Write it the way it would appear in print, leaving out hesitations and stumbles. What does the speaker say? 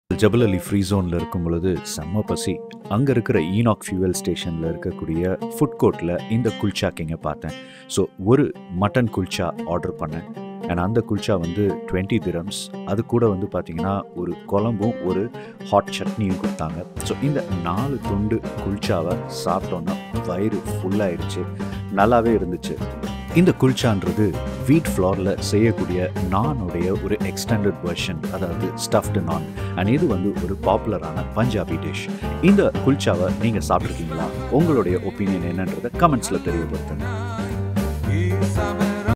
ஜபல் அலி ஃப்ரீ ஜோனில் இருக்கும் பொழுது செம்ம பசி. அங்கே இருக்கிற ஈனாக் ஃபியூவல் ஸ்டேஷனில் இருக்கக்கூடிய ஃபுட் கோர்ட்டில் இந்த குல்ச்சா கிங்கை பார்த்தேன். ஸோ ஒரு மட்டன் குல்ச்சா ஆர்டர் பண்ணேன். அண்ட் அந்த குல்ச்சா வந்து 20 dirhams. அது கூட வந்து பார்த்திங்கன்னா ஒரு குழம்பும் ஒரு ஹாட் சட்னியும் கொடுத்தாங்க. ஸோ இந்த 4 துண்டு குல்ச்சாவை சாப்பிட்டோன்னா வயிறு ஃபுல்லாகிடுச்சு, நல்லாவே இருந்துச்சு. இந்த குல்ச்சான்றது வீட் ஃப்ளாரில் செய்யக்கூடிய நானுடைய ஒரு எக்ஸ்டெண்டட் வெர்ஷன், அதாவது ஸ்டஃப்டு நான். அண்ட் இது வந்து ஒரு பாப்புலரான பஞ்சாபி டிஷ். இந்த குல்ச்சாவை நீங்கள் சாப்பிட்ருக்கீங்களா? உங்களுடைய ஒப்பீனியன் என்னன்றதை கமெண்ட்ஸில் தெரியப்படுத்துங்க.